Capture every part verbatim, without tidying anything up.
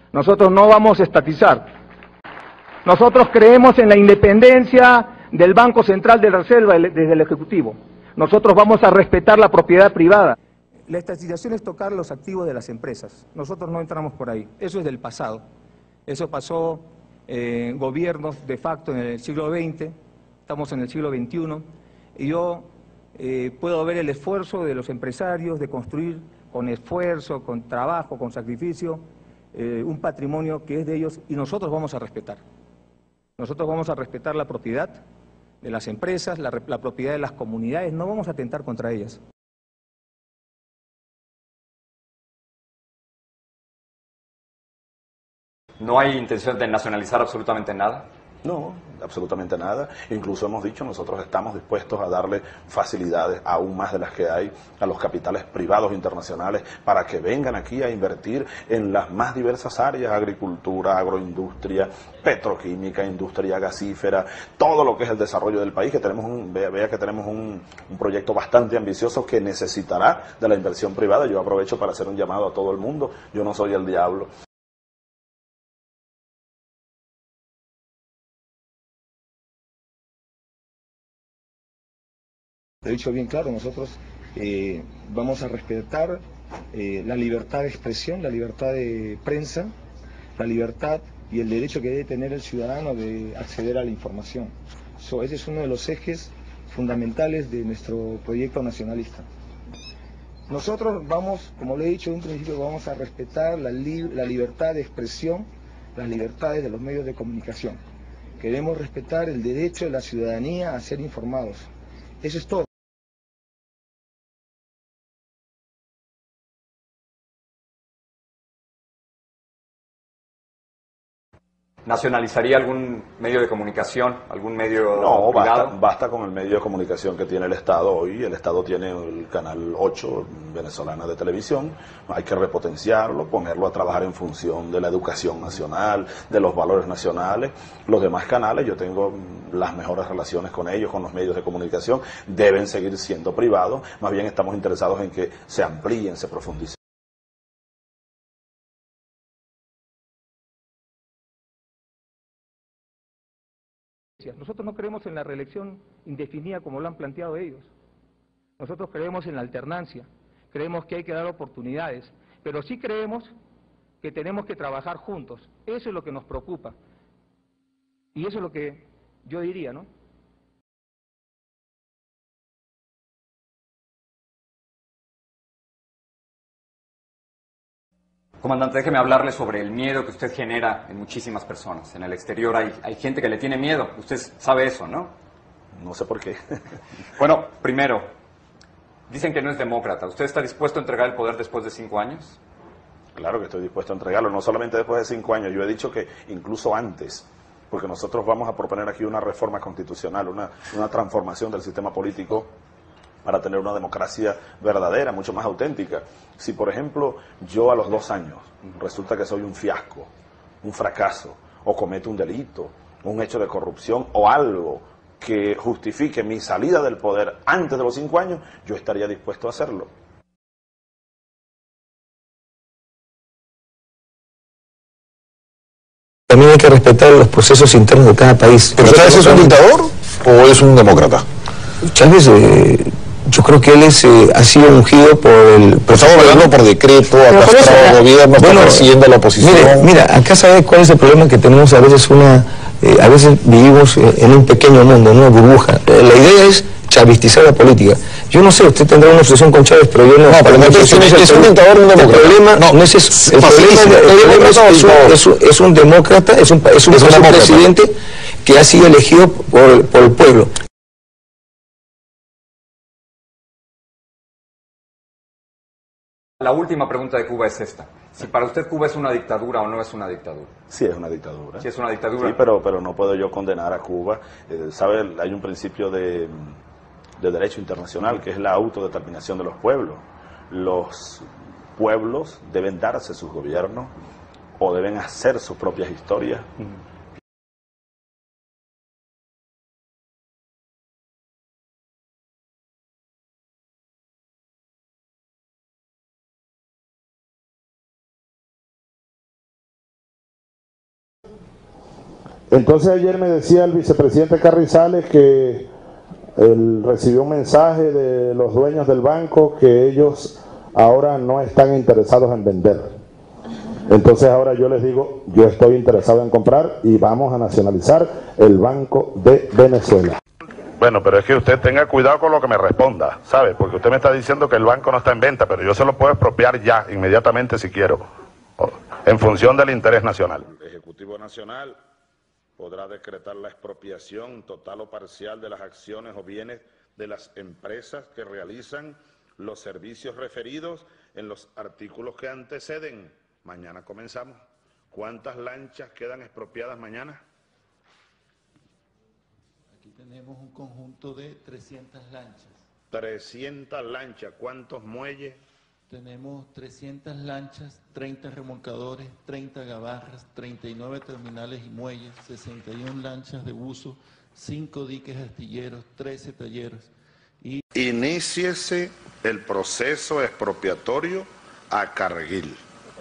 Nosotros no vamos a estatizar. Nosotros creemos en la independencia del Banco Central de Reserva desde el Ejecutivo. Nosotros vamos a respetar la propiedad privada. La estatización es tocar los activos de las empresas. Nosotros no entramos por ahí. Eso es del pasado. Eso pasó en eh, gobiernos de facto en el siglo veinte, estamos en el siglo veintiuno, y yo eh, puedo ver el esfuerzo de los empresarios de construir con esfuerzo, con trabajo, con sacrificio, eh, un patrimonio que es de ellos, y nosotros vamos a respetar. Nosotros vamos a respetar la propiedad de las empresas, la, la propiedad de las comunidades, no vamos a atentar contra ellas. ¿No hay intención de nacionalizar absolutamente nada? No, absolutamente nada. Incluso hemos dicho, nosotros estamos dispuestos a darle facilidades aún más de las que hay a los capitales privados internacionales para que vengan aquí a invertir en las más diversas áreas: agricultura, agroindustria, petroquímica, industria gasífera, todo lo que es el desarrollo del país, que tenemos un, vea, vea que tenemos un, un proyecto bastante ambicioso que necesitará de la inversión privada. Yo aprovecho para hacer un llamado a todo el mundo. Yo no soy el diablo. He dicho bien claro, nosotros eh, vamos a respetar eh, la libertad de expresión, la libertad de prensa, la libertad y el derecho que debe tener el ciudadano de acceder a la información. So, ese es uno de los ejes fundamentales de nuestro proyecto nacionalista. Nosotros vamos, como le he dicho en un principio, vamos a respetar la, li la libertad de expresión, las libertades de los medios de comunicación. Queremos respetar el derecho de la ciudadanía a ser informados. Eso es todo. ¿Nacionalizaría algún medio de comunicación, algún medio No, privado? basta, basta con el medio de comunicación que tiene el Estado hoy. El Estado tiene el Canal ocho venezolana de televisión. Hay que repotenciarlo, ponerlo a trabajar en función de la educación nacional, de los valores nacionales. Los demás canales, yo tengo las mejores relaciones con ellos, con los medios de comunicación, deben seguir siendo privados. Más bien estamos interesados en que se amplíen, se profundicen. Nosotros no creemos en la reelección indefinida como lo han planteado ellos. Nosotros creemos en la alternancia, creemos que hay que dar oportunidades, pero sí creemos que tenemos que trabajar juntos. Eso es lo que nos preocupa. Y eso es lo que yo diría, ¿no? Comandante, déjeme hablarle sobre el miedo que usted genera en muchísimas personas. En el exterior hay, hay gente que le tiene miedo. Usted sabe eso, ¿no? No sé por qué. Bueno, primero, dicen que no es demócrata. ¿Usted está dispuesto a entregar el poder después de cinco años? Claro que estoy dispuesto a entregarlo, no solamente después de cinco años. Yo he dicho que incluso antes, porque nosotros vamos a proponer aquí una reforma constitucional, una, una transformación del sistema político para tener una democracia verdadera, mucho más auténtica. Si, por ejemplo, yo a los dos años resulta que soy un fiasco, un fracaso, o cometo un delito, un hecho de corrupción o algo que justifique mi salida del poder antes de los cinco años, yo estaría dispuesto a hacerlo. También hay que respetar los procesos internos de cada país. ¿Pero Chávez es un dictador o es un demócrata? Chávez, eh, yo creo que él es, eh, ha sido ungido por el... Pero está gobernando por decreto, ha castrado el gobierno, está bueno, persiguiendo a la oposición. Mira, mira, acá sabes cuál es el problema, que tenemos a veces una... Eh, a veces vivimos eh, en un pequeño mundo, en una burbuja. Eh, la idea es chavistizar la política. Yo no sé, usted tendrá una obsesión con Chávez, pero yo no... No, pero no es, un, es un dictador, un demócrata. El problema no, no es eso. El problema, el problema es, es, un, es, un, es un demócrata, es un, es un, es un presidente que ha sido elegido por, por el pueblo. La última pregunta de Cuba es esta. Si para usted Cuba es una dictadura o no es una dictadura. Sí, es una dictadura. Sí, es una dictadura. Sí, pero, pero no puedo yo condenar a Cuba. Eh, ¿Sabe? Hay un principio de, de derecho internacional que es la autodeterminación de los pueblos. Los pueblos deben darse sus gobiernos o deben hacer sus propias historias. Entonces ayer me decía el vicepresidente Carrizales que él recibió un mensaje de los dueños del banco que ellos ahora no están interesados en vender. Entonces ahora yo les digo, yo estoy interesado en comprar y vamos a nacionalizar el Banco de Venezuela. Bueno, pero es que usted tenga cuidado con lo que me responda, ¿sabe? Porque usted me está diciendo que el banco no está en venta, pero yo se lo puedo expropiar ya, inmediatamente si quiero, en función del interés nacional. El Ejecutivo Nacional podrá decretar la expropiación total o parcial de las acciones o bienes de las empresas que realizan los servicios referidos en los artículos que anteceden. Mañana comenzamos. ¿Cuántas lanchas quedan expropiadas mañana? Aquí tenemos un conjunto de trescientas lanchas. trescientas lanchas. ¿Cuántos muelles? Tenemos trescientas lanchas, treinta remolcadores, treinta gabarras, treinta y nueve terminales y muelles, sesenta y una lanchas de buzo, cinco diques astilleros, trece talleres. Y... Iníciese el proceso expropiatorio a Cargill.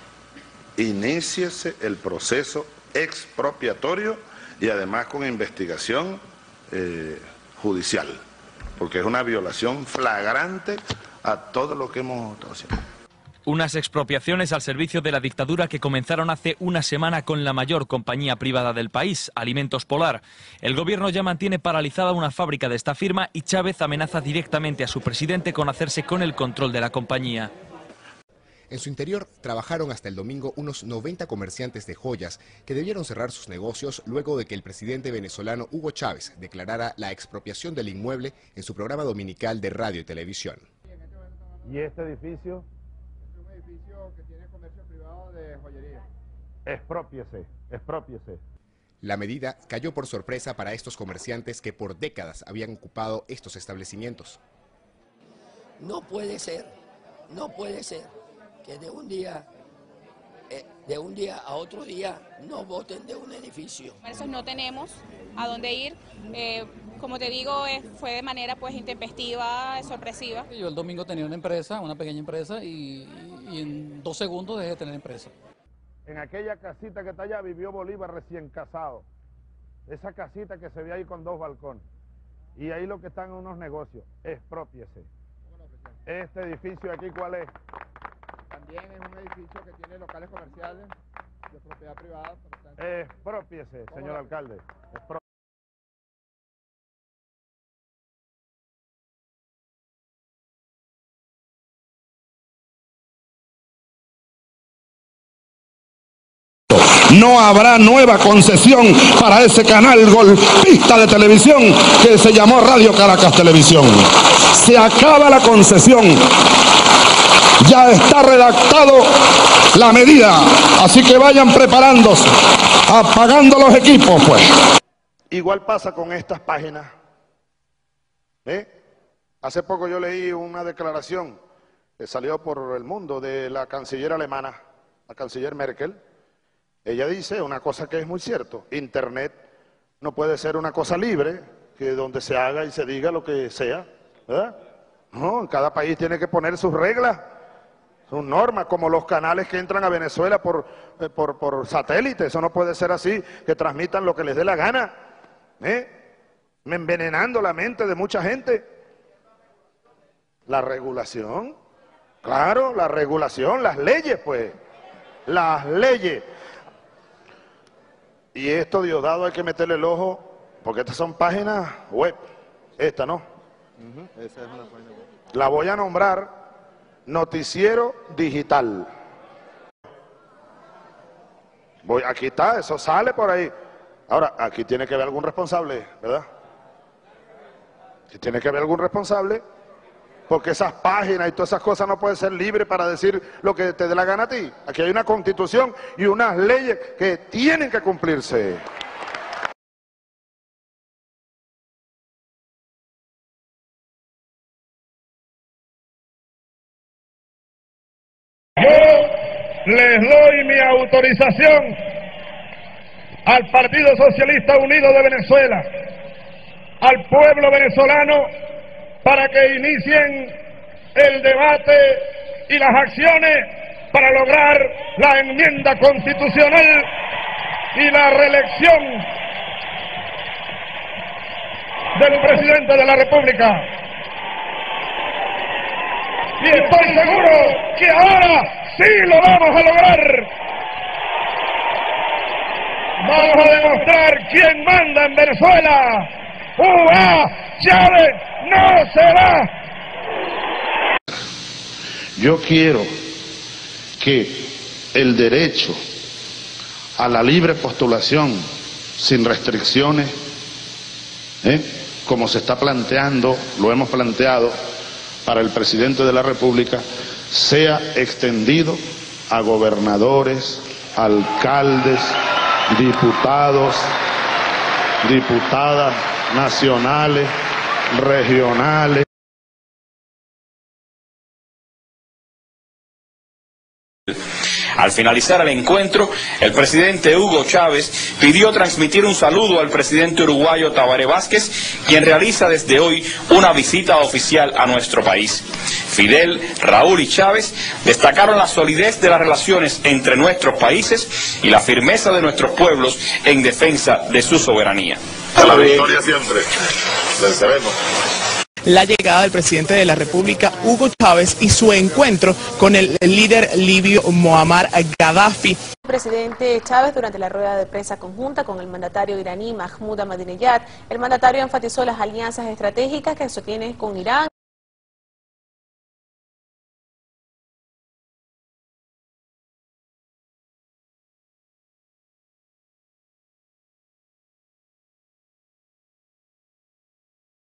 Iníciese el proceso expropiatorio y además con investigación eh, judicial, porque es una violación flagrante a todo lo que hemos estado haciendo. Unas expropiaciones al servicio de la dictadura que comenzaron hace una semana con la mayor compañía privada del país, Alimentos Polar. El gobierno ya mantiene paralizada una fábrica de esta firma y Chávez amenaza directamente a su presidente con hacerse con el control de la compañía. En su interior trabajaron hasta el domingo unos noventa comerciantes de joyas que debieron cerrar sus negocios luego de que el presidente venezolano Hugo Chávez declarara la expropiación del inmueble en su programa dominical de radio y televisión. ¿Y este edificio? Es un edificio que tiene comercio privado de joyería. Exprópiese, exprópiese. La medida cayó por sorpresa para estos comerciantes que por décadas habían ocupado estos establecimientos. No puede ser, no puede ser que de un día, eh, de un día a otro día nos boten de un edificio. Esos no tenemos a dónde ir. Eh, como te digo, eh, fue de manera pues intempestiva, sorpresiva. Yo el domingo tenía una empresa, una pequeña empresa, y, y en dos segundos dejé de tener empresa. En aquella casita que está allá vivió Bolívar recién casado. Esa casita que se ve ahí con dos balcones. Y ahí lo que están unos negocios. Exprópiese. Este edificio aquí, ¿cuál es? También es un edificio que tiene locales comerciales de propiedad privada. Exprópiese, señor alcalde. Expro No habrá nueva concesión para ese canal golpista de televisión que se llamó Radio Caracas Televisión. Se acaba la concesión. Ya está redactado la medida, así que vayan preparándose, apagando los equipos, pues. Igual pasa con estas páginas. ¿Eh? Hace poco yo leí una declaración que salió por el mundo de la canciller alemana, la canciller Merkel. Ella dice una cosa que es muy cierto: Internet no puede ser una cosa libre, que donde se haga y se diga lo que sea, ¿verdad? No, cada país tiene que poner sus reglas, sus normas, como los canales que entran a Venezuela por, eh, por, por satélite. Eso no puede ser así, que transmitan lo que les dé la gana, ¿eh? envenenando la mente de mucha gente. La regulación, claro, la regulación, las leyes, pues, las leyes. Y esto, Diosdado, hay que meterle el ojo, porque estas son páginas web. Esta, ¿no? Uh-huh. Esa es una página web. La voy a nombrar Noticiero Digital. Voy, aquí está, eso sale por ahí. Ahora, aquí tiene que haber algún responsable, ¿verdad? Aquí tiene que haber algún responsable, porque esas páginas y todas esas cosas no pueden ser libres para decir lo que te dé la gana a ti. Aquí hay una constitución y unas leyes que tienen que cumplirse. Yo les doy mi autorización al Partido Socialista Unido de Venezuela, al pueblo venezolano, para que inicien el debate y las acciones para lograr la enmienda constitucional y la reelección del presidente de la República. Y estoy seguro que ahora sí lo vamos a lograr. Vamos a demostrar quién manda en Venezuela. Hugo Chávez no se va. Yo quiero que el derecho a la libre postulación sin restricciones, ¿eh? como se está planteando, lo hemos planteado para el presidente de la República, sea extendido a gobernadores, alcaldes, diputados, diputadas nacionales, regionales. Al finalizar el encuentro, el presidente Hugo Chávez pidió transmitir un saludo al presidente uruguayo Tabaré Vázquez, quien realiza desde hoy una visita oficial a nuestro país. Fidel, Raúl y Chávez destacaron la solidez de las relaciones entre nuestros países y la firmeza de nuestros pueblos en defensa de su soberanía. A la victoria siempre. Venceremos. La llegada del presidente de la República, Hugo Chávez, y su encuentro con el líder libio Muammar Gaddafi. El presidente Chávez, durante la rueda de prensa conjunta con el mandatario iraní Mahmoud Ahmadinejad, el mandatario enfatizó las alianzas estratégicas que sostiene con Irán.